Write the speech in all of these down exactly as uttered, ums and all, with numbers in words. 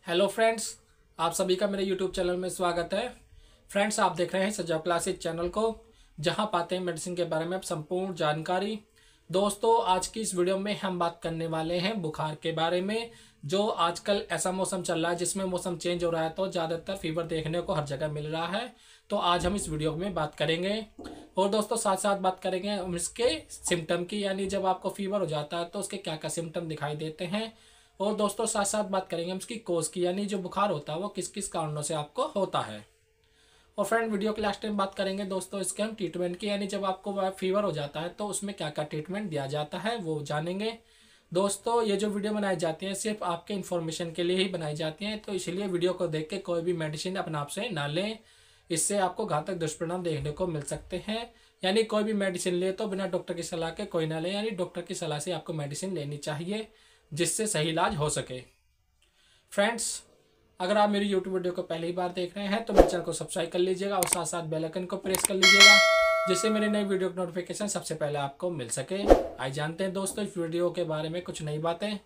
Hello friends, आप सभी का मेरे यूट्यूब चैनल में स्वागत है। फ्रेंड्स, आप देख रहे हैं सजाव क्लासेस चैनल को, जहां पाते हैं मेडिसिन के बारे में संपूर्ण जानकारी। दोस्तों, आज की इस वीडियो में हम बात करने वाले हैं बुखार के बारे में। जो आजकल ऐसा मौसम चल रहा है जिसमें मौसम चेंज हो रहा है, तो ज़्यादातर फीवर देखने को हर जगह मिल रहा है। तो आज हम इस वीडियो में बात करेंगे और दोस्तों साथ साथ बात करेंगे हम इसके सिम्टम की, यानी जब आपको फीवर हो जाता है तो उसके क्या क्या सिम्टम दिखाई देते हैं। और दोस्तों साथ साथ बात करेंगे हम इसकी कोज की, यानी जो बुखार होता है वो किस किस कारणों से आपको होता है। और फ्रेंड, वीडियो के लास्ट टाइम बात करेंगे दोस्तों इसके हम ट्रीटमेंट की, यानी जब आपको फीवर हो जाता है तो उसमें क्या क्या ट्रीटमेंट दिया जाता है वो जानेंगे। दोस्तों, ये जो वीडियो बनाई जाती है सिर्फ आपके इन्फॉर्मेशन के लिए ही बनाई जाती हैं, तो इसलिए वीडियो को देख के कोई भी मेडिसिन अपने आप से ना लें। इससे आपको घातक दुष्परिणाम देखने को मिल सकते हैं। यानी कोई भी मेडिसिन ले तो बिना डॉक्टर की सलाह के कोई ना ले, यानी डॉक्टर की सलाह से आपको मेडिसिन लेनी चाहिए जिससे सही इलाज हो सके। फ्रेंड्स, अगर आप मेरी यूट्यूब वीडियो को पहली बार देख रहे हैं तो मेरे चैनल को सब्सक्राइब कर लीजिएगा और साथ साथ बेल आइकन को प्रेस कर लीजिएगा, जिससे मेरी नई वीडियो की नोटिफिकेशन सबसे पहले आपको मिल सके। आइए जानते हैं दोस्तों इस वीडियो के बारे में कुछ नई बातें।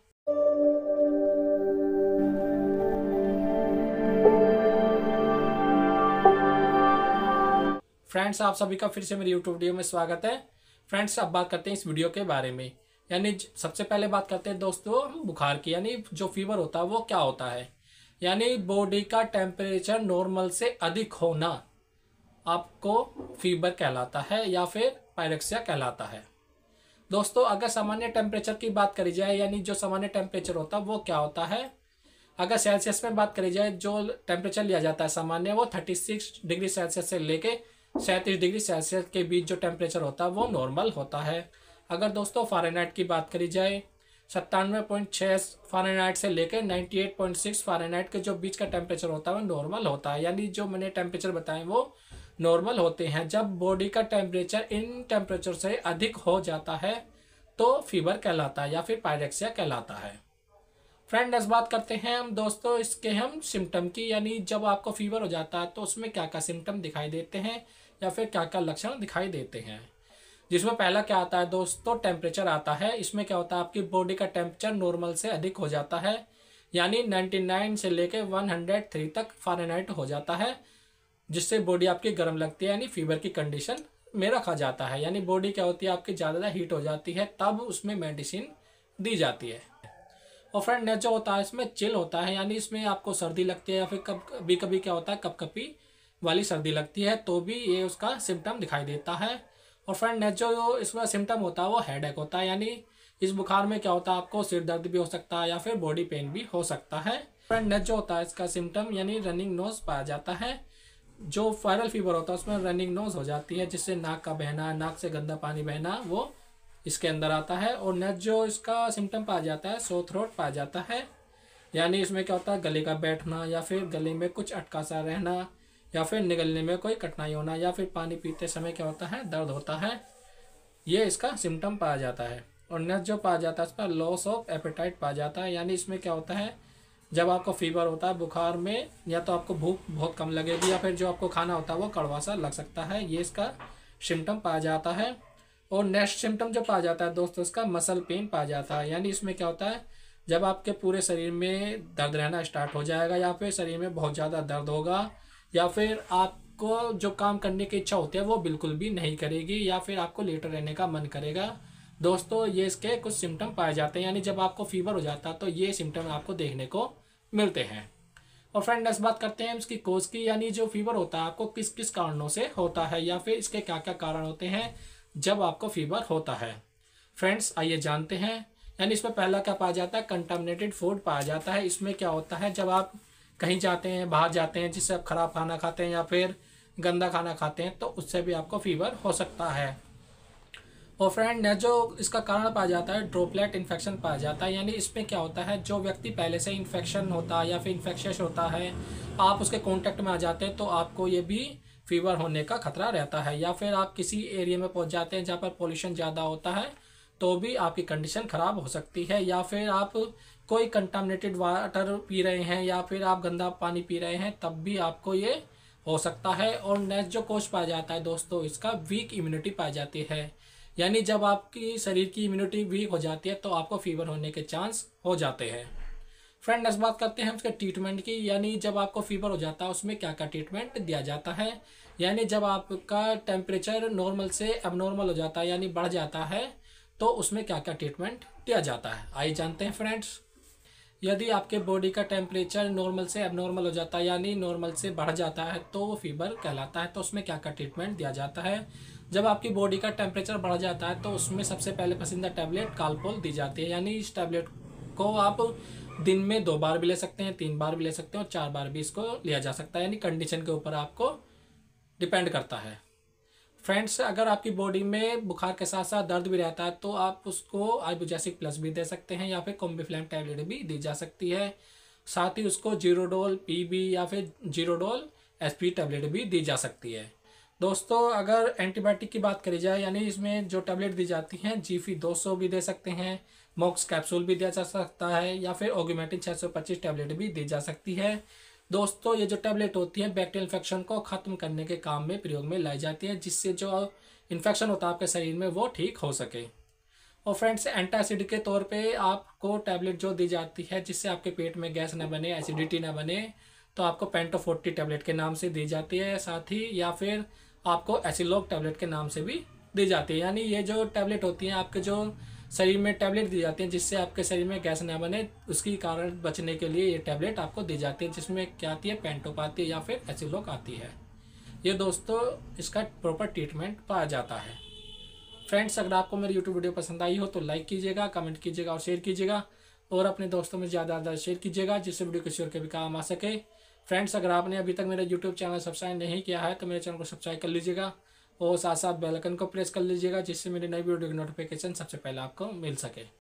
फ्रेंड्स, आप सभी का फिर से मेरी यूट्यूब वीडियो में स्वागत है। फ्रेंड्स, अब बात करते हैं इस वीडियो के बारे में। यानी सबसे पहले बात करते हैं दोस्तों बुखार की, यानी जो फीवर होता है वो क्या होता है। यानी बॉडी का टेम्परेचर नॉर्मल से अधिक होना आपको फीवर कहलाता है या फिर पायरेक्सिया कहलाता है। दोस्तों, अगर सामान्य टेम्परेचर की बात करी जाए, यानी जो सामान्य टेम्परेचर होता है वो क्या होता है। अगर सेल्सियस में बात करी जाए, जो टेम्परेचर लिया जाता है सामान्य, वो थर्टी सिक्स डिग्री सेल्सियस से लेके सैंतीस डिग्री सेल्सियस के बीच जो टेम्परेचर होता है वो नॉर्मल होता है। अगर दोस्तों फ़ारेनहाइट की बात करी जाए, सत्तानवे पॉइंट छः फ़ारेनहाइट से लेकर अट्ठानवे पॉइंट छह फ़ारेनहाइट के जो बीच का टेम्परेचर होता है वो नॉर्मल होता है। यानी जो मैंने टेम्परेचर बताए वो नॉर्मल होते हैं। जब बॉडी का टेम्परेचर इन टेम्परेचर से अधिक हो जाता है तो फीवर कहलाता है या फिर पायरेक्सिया कहलाता है। फ्रेंड, इस बात करते हैं हम दोस्तों इसके हम सिम्टम की, यानी जब आपको फीवर हो जाता है तो उसमें क्या क्या सिम्टम दिखाई देते हैं या फिर क्या क्या लक्षण दिखाई देते हैं। जिसमें पहला क्या आता है दोस्तों, टेम्परेचर आता है। इसमें क्या होता है, आपकी बॉडी का टेम्परेचर नॉर्मल से अधिक हो जाता है, यानी निन्यानवे से लेकर एक सौ तीन तक फ़ारेनहाइट हो जाता है, जिससे बॉडी आपकी गर्म लगती है, यानी फीवर की कंडीशन में रखा जाता है। यानी बॉडी क्या होती है आपकी ज़्यादा हीट हो जाती है, तब उसमें मेडिसिन दी जाती है। और फ्रेंड, नेक्स्ट जो होता है इसमें चिल होता है, यानी इसमें आपको सर्दी लगती है या फिर कभी कभी क्या होता है कपकपी वाली सर्दी लगती है, तो भी ये उसका सिम्टम दिखाई देता है। और फ्रेंड, नेक्स्ट जो इसका सिम्टम होता है वो हेडेक होता है, यानी इस बुखार में क्या होता है आपको सिर दर्द भी हो सकता है या फिर बॉडी पेन भी हो सकता है। फ्रेंड, नेक्स्ट जो होता है इसका सिम्टम यानी रनिंग नोज पाया जाता है। जो वायरल फीवर होता है उसमें रनिंग नोज हो जाती है, जिससे नाक का बहना, नाक से गंदा पानी बहना वो इसके अंदर आता है। और नेक्स्ट जो इसका सिम्टम पाया जाता है सो थ्रोट पाया जाता है, यानी इसमें क्या होता है गले का बैठना या फिर गले में कुछ अटका सा रहना या फिर निगलने में कोई कठिनाई होना या फिर पानी पीते समय क्या होता है दर्द होता है, ये इसका सिम्टम पाया जाता है। और नेक्स्ट जो पाया जाता है इस पर लॉस ऑफ एपेटाइट पाया जाता है, यानी इसमें क्या होता है जब आपको फीवर होता है बुखार में, या तो आपको भूख बहुत कम लगेगी या फिर जो आपको खाना होता है वो कड़वा सा लग सकता है, ये इसका सिम्टम पाया जाता है। और नेक्स्ट सिम्टम जो पाया जाता है दोस्तों इसका मसल पेन पाया जाता है, यानी इसमें क्या होता है जब आपके पूरे शरीर में दर्द रहना स्टार्ट हो जाएगा या फिर शरीर में बहुत ज़्यादा दर्द होगा या फिर आपको जो काम करने की इच्छा होती है वो बिल्कुल भी नहीं करेगी या फिर आपको लेटे रहने का मन करेगा। दोस्तों, ये इसके कुछ सिम्टम पाए जाते हैं, यानी जब आपको फीवर हो जाता है तो ये सिम्टम आपको देखने को मिलते हैं। और फ्रेंड, नेक्स्ट बात करते हैं इसकी कोज की, यानी जो फीवर होता है आपको किस किस कारणों से होता है या फिर इसके क्या क्या कारण होते हैं जब आपको फीवर होता है। फ्रेंड्स, आइए जानते हैं। यानी इसमें पहला क्या पाया जाता है, कंटामिनेटेड फूड पाया जाता है। इसमें क्या होता है जब आप कहीं जाते हैं, बाहर जाते हैं, जिससे आप खराब खाना खाते हैं या फिर गंदा खाना खाते हैं, तो उससे भी आपको फीवर हो सकता है। और फ्रेंड, जो इसका कारण पाया जाता है ड्रॉपलेट इन्फेक्शन पाया जाता है, यानी इसमें क्या होता है जो व्यक्ति पहले से इन्फेक्शन होता है या फिर इन्फेक्शियस होता है, आप उसके कॉन्टेक्ट में आ जाते हैं तो आपको ये भी फीवर होने का खतरा रहता है। या फिर आप किसी एरिया में पहुंच जाते हैं जहाँ पर पोल्यूशन ज़्यादा होता है तो भी आपकी कंडीशन ख़राब हो सकती है। या फिर आप कोई कंटामिनेटेड वाटर पी रहे हैं या फिर आप गंदा पानी पी रहे हैं, तब भी आपको ये हो सकता है। और नेक्स्ट जो कोज पाया जाता है दोस्तों इसका वीक इम्यूनिटी पाई जाती है, यानी जब आपकी शरीर की इम्यूनिटी वीक हो जाती है तो आपको फीवर होने के चांस हो जाते हैं। फ्रेंड नेक्स्ट बात करते हैं उसके ट्रीटमेंट की, यानी जब आपको फीवर हो जाता है उसमें क्या क्या ट्रीटमेंट दिया जाता है। यानी जब आपका टेम्परेचर नॉर्मल से एबनॉर्मल हो जाता है यानी बढ़ जाता है तो उसमें क्या क्या ट्रीटमेंट दिया जाता है, आइए जानते हैं फ्रेंड्स। यदि आपके बॉडी का टेम्परेचर नॉर्मल से एबनॉर्मल हो जाता है यानी नॉर्मल से बढ़ जाता है तो वो फीवर कहलाता है। तो उसमें क्या क्या ट्रीटमेंट दिया जाता है। जब आपकी बॉडी का टेम्परेचर बढ़ जाता है तो उसमें सबसे पहले पसंदीदा टैबलेट कालपोल दी जाती है। यानी इस टैबलेट को आप दिन में दो बार भी ले सकते हैं, तीन बार भी ले सकते हैं और चार बार भी इसको लिया जा सकता है, यानी कंडीशन के ऊपर आपको डिपेंड करता है। फ्रेंड्स, अगर आपकी बॉडी में बुखार के साथ साथ दर्द भी रहता है तो आप उसको आइबुजासिक प्लस भी दे सकते हैं या फिर कॉम्बिफ्लैम टैबलेट भी दी जा सकती है। साथ ही उसको जीरोडोल पीबी या फिर जीरोडोल एसपी टैबलेट भी दी जा सकती है। दोस्तों, अगर एंटीबायोटिक की बात करी जाए यानी इसमें जो टैबलेट दी जाती हैं जीफी दो सौ भी दे सकते हैं, मॉक्स कैप्सूल भी दिया जा सकता है या फिर ऑगमेंटिन छः सौ पच्चीस टैबलेट भी दी जा सकती है। दोस्तों, ये जो टैबलेट होती है बैक्टीरियल इन्फेक्शन को ख़त्म करने के काम में प्रयोग में लाई जाती है, जिससे जो इन्फेक्शन होता है आपके शरीर में वो ठीक हो सके। और फ्रेंड्स, एंटासिड के तौर पे आपको टैबलेट जो दी जाती है जिससे आपके पेट में गैस न बने, एसिडिटी न बने, तो आपको पेंटो फोर्टी टैबलेट के नाम से दी जाती है। साथ ही या फिर आपको एसिलॉग टैबलेट के नाम से भी दी जाती है। यानी ये जो टैबलेट होती हैं आपके जो शरीर में टैबलेट दी जाती हैं जिससे आपके शरीर में गैस न बने, उसकी कारण बचने के लिए ये टैबलेट आपको दी जाती है, जिसमें क्या आती है पेंटोप आती है या फिर एसिलॉग आती है। ये दोस्तों इसका प्रॉपर ट्रीटमेंट पाया जाता है। फ्रेंड्स, अगर आपको मेरी यूट्यूब वीडियो पसंद आई हो तो लाइक कीजिएगा, कमेंट कीजिएगा और शेयर कीजिएगा और अपने दोस्तों में ज़्यादा ज़्यादा शेयर कीजिएगा जिससे वीडियो किसी और के भी काम आ सके। फ्रेंड्स, अगर आपने अभी तक मेरा यूट्यूब चैनल सब्सक्राइब नहीं किया है तो मेरे चैनल को सब्सक्राइब कर लीजिएगा और साथ साथ बेल आइकन को प्रेस कर लीजिएगा जिससे मेरी नई वीडियो की नोटिफिकेशन सबसे पहले आपको मिल सके।